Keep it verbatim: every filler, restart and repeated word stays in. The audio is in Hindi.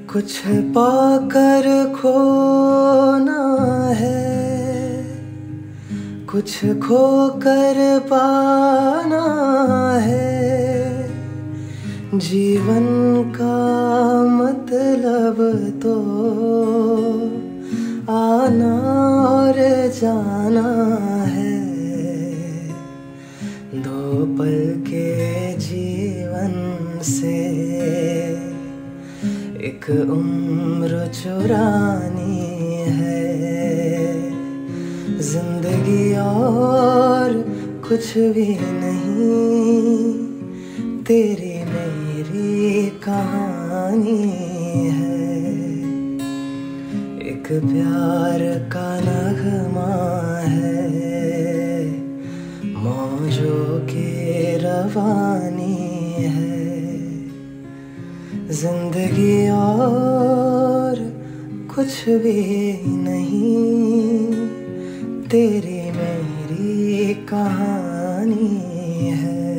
कुछ पाकर खोना है, कुछ खोकर पाना है। जीवन का मतलब तो आना और जाना है। दो पल के जीवन से एक उम्र चुरानी है। जिंदगी और कुछ भी नहीं, तेरी मेरी कहानी है। एक प्यार का नगमा है, मौजों की रवानी है। जिंदगी और कुछ भी नहीं, तेरी मेरी कहानी है।